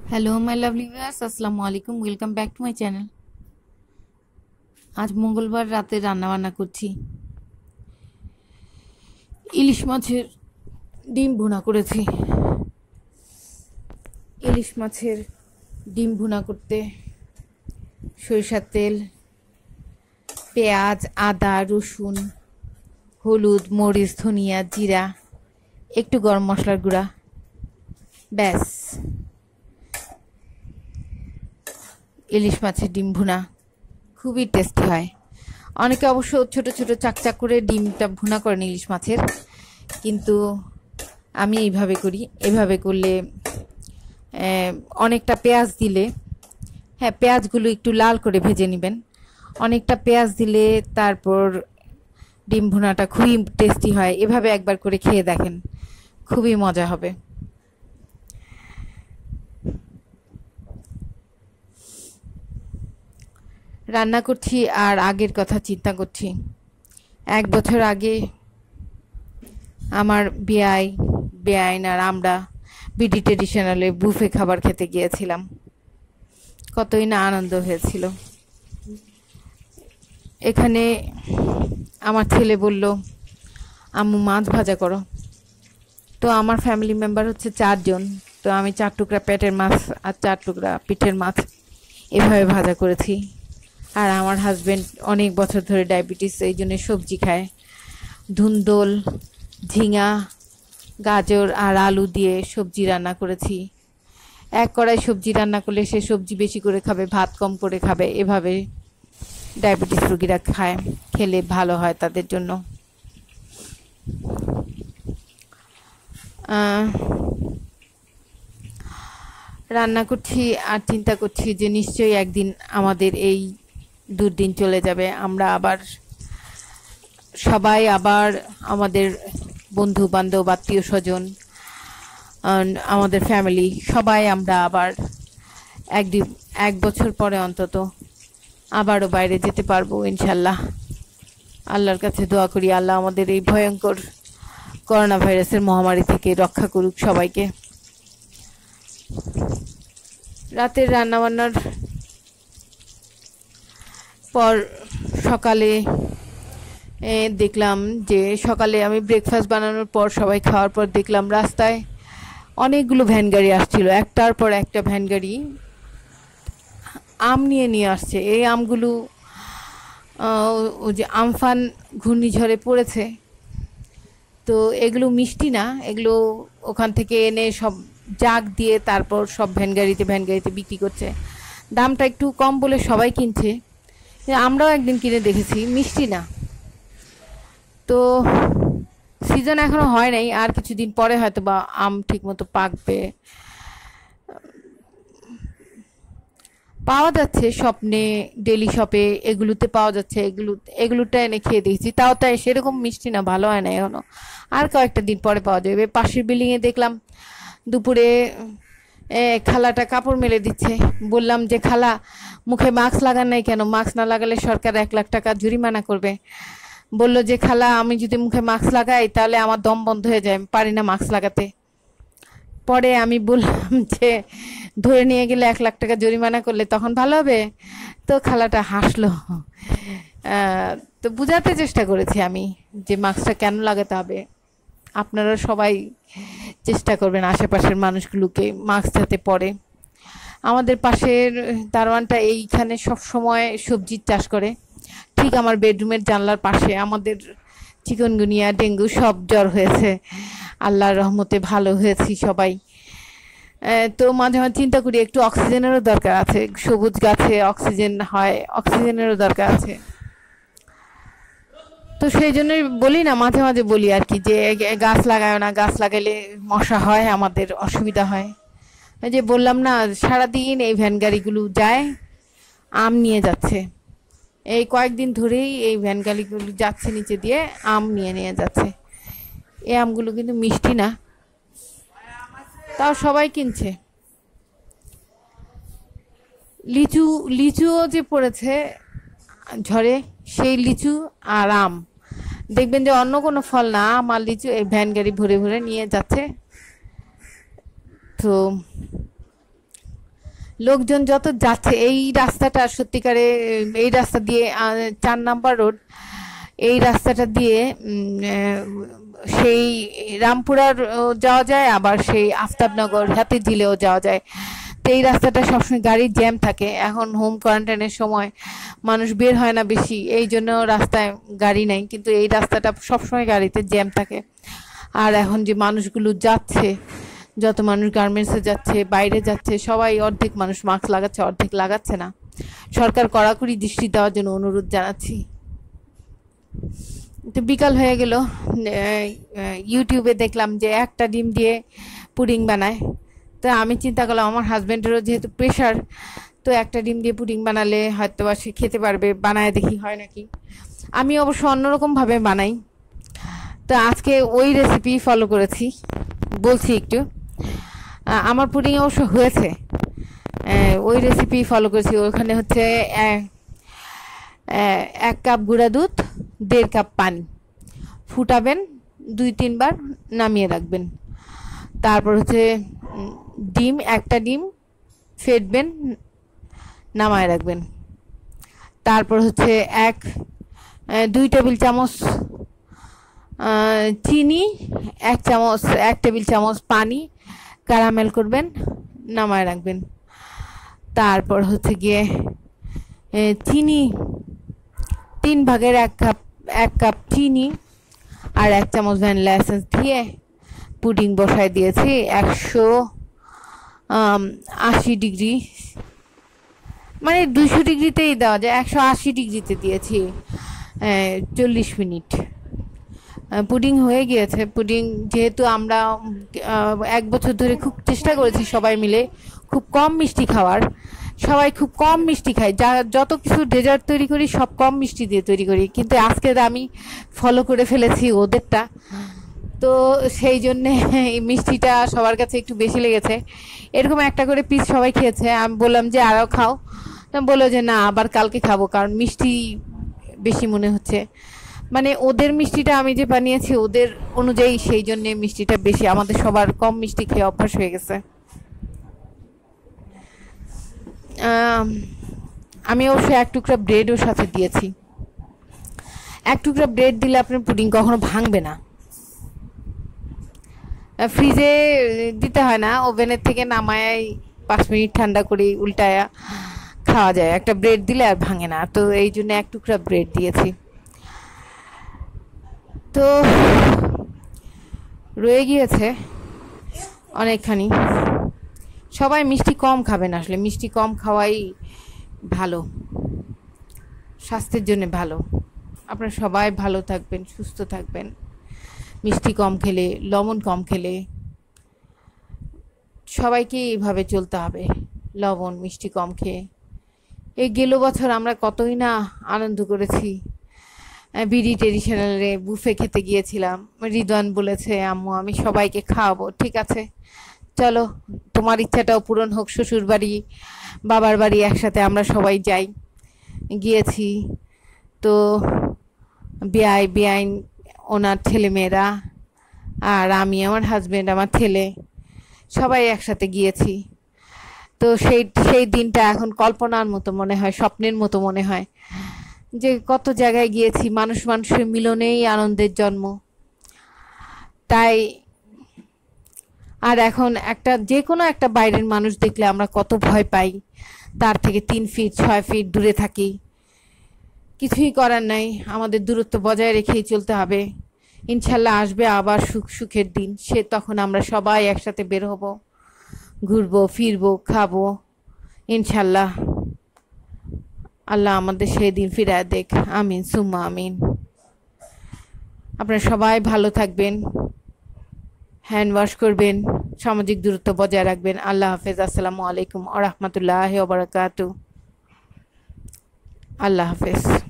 Hello my lovely viewers, আসসালামু আলাইকুম। Welcome back to my channel. আজ মঙ্গলবার রাতে রান্না বান্না করছি। ইলিশ মাছের ডিম ভুনা করেছি। ইলিশ মাছের ডিম ভুনা করতে সরিষার তেল, পেঁয়াজ, আদা, রসুন, হলুদ, মরিচ, ধনিয়া, জিরা, একটু গরম মশলার গুঁড়া, ব্যাস। ইলিশ মাছের ডিম ভুনা খুবই টেস্টি হয়। অনেকে অবশ্য ছোট ছোট চাকচাক করে ডিমটা ভুনা করেন ইলিশ মাছের, কিন্তু আমি এইভাবে করি। এভাবে করলে অনেকটা পেঁয়াজ দিলে, হ্যাঁ পেঁয়াজগুলো একটু লাল করে ভেজে নেবেন। অনেকটা পেঁয়াজ দিলে তারপর ডিম ভুনাটা খুবই টেস্টি হয়। এভাবে একবার করে খেয়ে দেখেন, খুবই মজা হবে। রান্না করছি আর আগের কথা চিন্তা করছি। 1 বছর আগে আমার বেআইন আর আমরা বিডি ট্রেডিশনালে বুফে খাবার খেতে গিয়েছিলাম। কতই না আনন্দ হয়েছিল। এখানে আমার ছেলে বলল, আম্মু মাছ ভাজা করো। তো আমার ফ্যামিলি মেম্বার হচ্ছে 4 জন। তো আমি 4 টুকরা পেটের মাছ আর 4 টুকরা পিঠের মাছ এভাবে ভাজা করেছি। আর আমার হাজবেন্ড অনেক বছর ধরে ডায়াবেটিস, এই জন্য সবজি খায়। ধুন্দল, ঝিঙা, গাজর আর আলু দিয়ে সবজি রান্না করেছি। 1 কড়াই সবজি রান্না করলে সে সবজি বেশি করে খাবে, ভাত কম করে খাবে। এভাবে ডায়াবেটিস রোগীরা খায়, খেলে ভালো হয় তাদের জন্য। রান্না করছি আর চিন্তা করছি যে নিশ্চয়ই একদিন আমাদের এই দুর্দিন চলে যাবে। আমরা আবার সবাই আমাদের বন্ধু বান্ধব, আত্মীয় স্বজন, আমাদের ফ্যামিলি সবাই আমরা আবার 1 বছর পরে অন্তত আবারও বাইরে যেতে পারবো ইনশাল্লাহ। আল্লাহর কাছে দোয়া করি আল্লাহ আমাদের এই ভয়ঙ্কর করোনা ভাইরাসের মহামারী থেকে রক্ষা করুক সবাইকে। রাতের রান্নাবান্নার পর সকালে দেখলাম যে সকালে আমি ব্রেকফাস্ট বানানোর পর সবাই খাওয়ার পর দেখলাম রাস্তায় অনেকগুলো ভ্যান গাড়ি আসছিল। একটার পর একটা ভ্যান গাড়ি আম নিয়ে আসছে। এই আমগুলো ওই যে আমফান ঘূর্ণিঝড়ে পড়েছে, তো এগুলো মিষ্টি না, এগুলো ওখান থেকে এনে সব জাগ দিয়ে তারপর সব ভ্যান গাড়িতে বিক্রি করছে। দামটা একটু কম বলে সবাই কিনছে। আমরাও একদিন কিনে দেখেছি, মিষ্টি না। তো সিজন এখনো হয় নাই, আর কিছুদিন পরে হয়তো বা আম ঠিক মতো পাকবে। পাওয়া যাচ্ছে স্বপ্নে, ডেলি শপে এগুলোতে পাওয়া যাচ্ছে। এগুলোটা এনে খেয়ে দেখেছি, তাই সেরকম মিষ্টি না, ভালো হয় না এখনো। আর কয়েকটা দিন পরে পাওয়া যাবে। পাশের বিল্ডিংয়ে দেখলাম দুপুরে খালাটা কাপড় মেলে দিচ্ছে। বললাম যে খালা, মুখে মাস্ক লাগান নাই কেন? মাস্ক না লাগালে সরকার 1 লাখ টাকা জরিমানা করবে। বলল যে খালা, আমি যদি মুখে মাস্ক লাগাই তাহলে আমার দম বন্ধ হয়ে যায়, আমি পারি না মাস্ক লাগাতে। পরে আমি বললাম যে ধরে নিয়ে গেলে 1 লাখ টাকা জরিমানা করলে তখন ভালো হবে। তো খালাটা হাসলো। তো বুঝাতে চেষ্টা করেছি আমি যে মাস্কটা কেন লাগাতে হবে। আপনারা সবাই চেষ্টা করবেন আশেপাশের মানুষগুলোকে মাস্ক যাতে পরে। আমাদের পাশের দারোয়ানটা এইখানে সব সময় সবজির চাষ করে। ঠিক আমার বেডরুমের জানলার পাশে আমাদের চিকনগুনিয়া, ডেঙ্গু সব জ্বর হয়েছে। আল্লাহর রহমতে ভালো হয়েছি সবাই। তো মাঝে মাঝে চিন্তা করি একটু অক্সিজেনেরও দরকার আছে। সবুজ গাছে অক্সিজেন হয়, অক্সিজেনেরও দরকার আছে। তো সেই জন্যই বলি না, মাঝে মাঝে বলি আর কি, যে গাছ লাগায় না, গাছ লাগাইলে মশা হয়, আমাদের অসুবিধা হয়। এই যে বললাম না, সারাদিন এই ভ্যান গাড়িগুলো যায়, আম নিয়ে যাচ্ছে। এই কয়েকদিন ধরেই এই ভ্যান গাড়িগুলো যাচ্ছে নিচে দিয়ে, আম নিয়ে যাচ্ছে। এই আমগুলো কিন্তু মিষ্টি না, তাও সবাই কিনছে। লিচু, লিচুও যে পড়েছে ঝড়ে, সেই লিচু আর আম দেখবেন যে অন্য কোনো ফল না, আম আর লিচু এই ভ্যান গাড়ি ভরে ভরে নিয়ে যাচ্ছে। তো লোকজন যত যাচ্ছে এই রাস্তাটা সত্যিকারে, এই রাস্তা দিয়ে 4 নাম্বার রোড, এই রাস্তাটা দিয়ে সেই রামপুরার যাওয়া যায়, আবার সেই আফতাবনগর হাতিঝিলেও যাওয়া যায়। তো এই রাস্তাটা সবসময় গাড়ির জ্যাম থাকে। এখন হোম কোয়ারেন্টাইনের সময় মানুষ বের হয় না বেশি, এই জন্য রাস্তায় গাড়ি নাই, কিন্তু এই রাস্তাটা সবসময় গাড়িতে জ্যাম থাকে। আর এখন যে মানুষগুলো যাচ্ছে, যত মানুষ গার্মেন্টসে যাচ্ছে, বাইরে যাচ্ছে, সবাই অর্ধেক মানুষ মাস্ক লাগাচ্ছে, অর্ধেক লাগাচ্ছে না। সরকার কড়াকড়ি দৃষ্টি দেওয়ার জন্য অনুরোধ জানাচ্ছি। তো বিকাল হয়ে গেল, ইউটিউবে দেখলাম যে একটা ডিম দিয়ে পুডিং বানায়। তো আমি চিন্তা করলাম আমার হাজব্যান্ডেরও যেহেতু প্রেশার, তো একটা ডিম দিয়ে পুডিং বানালে হয়তো বা সে খেতে পারবে, বানায় দেখি হয় নাকি। আমি অবশ্য অন্যরকমভাবে বানাই, তো আজকে ওই রেসিপি ফলো করেছি, বলছি একটু। আমার পুডিং অবশ্য হয়েছে, ওই রেসিপি ফলো করেছি। ওখানে হচ্ছে 1 কাপ গুঁড়া দুধ, 1.5 কাপ পানি, ফুটাবেন 2-3 বার, নামিয়ে রাখবেন। তারপর হচ্ছে ডিম, একটা ডিম ফেটবেন, নামায় রাখবেন। তারপর হচ্ছে 2 টেবিল চামচ চিনি, 1 টেবিল চামচ পানি ক্যারামেল করবেন, নামায় রাখবেন। তারপর হচ্ছে গিয়ে চিনি 3 ভাগের 1 কাপ চিনি আর 1 চামচ ভ্যানিলা এসেন্স দিয়ে পুডিং বসায় দিয়েছি 180 ডিগ্রি, মানে 200 ডিগ্রিতেই দেওয়া যায়, 180 ডিগ্রিতে দিয়েছি 40 মিনিট। পুডিং হয়ে গিয়েছে। পুডিং যেহেতু আমরা 1 বছর ধরে খুব চেষ্টা করেছি সবাই মিলে খুব কম মিষ্টি খাওয়ার, সবাই খুব কম মিষ্টি খায়, যত কিছু ডেজার্ট তৈরি করি সব কম মিষ্টি দিয়ে তৈরি করি, কিন্তু আজকে আমি ফলো করে ফেলেছি ওদেরটা। তো সেই জন্যে এই মিষ্টিটা সবার কাছে একটু বেশি লেগেছে। এরকম একটা করে পিস সবাই খেয়েছে। আমি বললাম যে আরও খাও, বললো যে না আবার কালকে খাবো, কারণ মিষ্টি বেশি মনে হচ্ছে। মানে ওদের মিষ্টিটা আমি যে বানিয়েছি ওদের অনুযায়ী, সেই জন্যে মিষ্টিটা বেশি। আমাদের সবার কম মিষ্টি খেয়ে অভ্যাস হয়ে গেছে। আমি অবশ্য 1 টুকরা ব্রেড ওর সাথে দিয়েছি। 1 টুকরা ব্রেড দিলে আপনার পুডিং কখনো ভাঙবে না। ফ্রিজে দিতে হয় না, ওভেনের থেকে নামায় 5 মিনিট ঠান্ডা করে উল্টায়া খাওয়া যায়। একটা ব্রেড দিলে আর ভাঙে না, তো এই জন্য 1 টুকরা ব্রেড দিয়েছি। তো রয়ে গিয়েছে অনেকখানি। সবাই মিষ্টি কম খাবেন, আসলে মিষ্টি কম খাওয়াই ভালো, স্বাস্থ্যের জন্য ভালো। আপনারা সবাই ভালো থাকবেন, সুস্থ থাকবেন। মিষ্টি কম খেলে, লবণ কম খেলে, সবাইকে এইভাবে চলতে হবে, লবণ মিষ্টি কম খেয়ে। এই গেল বছর আমরা কতই না আনন্দ করেছি। বিডি ট্রেডিশনালে বুফে খেতে গিয়েছিলাম। রিদওয়ান বলেছে আম্মু আমি সবাইকে খাওয়াবো। ঠিক আছে চলো, তোমার ইচ্ছাটাও পূরণ হোক। শ্বশুর বাড়ি বাবার বাড়ি একসাথে আমরা সবাই যাই, গিয়েছি। তো বেআইন ওনার ছেলেমেয়েরা আর আমি, আমার হাজব্যান্ড, আমার ছেলে, সবাই একসাথে গিয়েছি। তো সেই দিনটা এখন কল্পনার মতো মনে হয়, স্বপ্নের মতো মনে হয় যে কত জায়গায় গিয়েছি, মানুষের মিলনেই আনন্দের জন্ম। তাই আর এখন যে কোনো একটা বাইরের মানুষ দেখলে আমরা কত ভয় পাই, তার থেকে 3 ফিট 6 ফিট দূরে থাকি। কিছুই করার নাই, আমাদের দূরত্ব বজায় রেখেই চলতে হবে। ইনশাল্লাহ আসবে আবার সুখের দিন, সে তখন আমরা সবাই একসাথে বের হব, ঘুরবো ফিরবো খাবো ইনশাল্লাহ। আল্লাহ আমাদের সেই দিন ফিরায় দেখ, আমিন সুম্মা আমিন। আপনারা সবাই ভালো থাকবেন, হ্যান্ড ওয়াশ করবেন, সামাজিক দূরত্ব বজায় রাখবেন। আল্লাহ হাফেজ। আসসালামু আলাইকুম ওয়া রাহমাতুল্লাহি ওয়া বারাকাতুহু। আল্লাহ হাফেজ।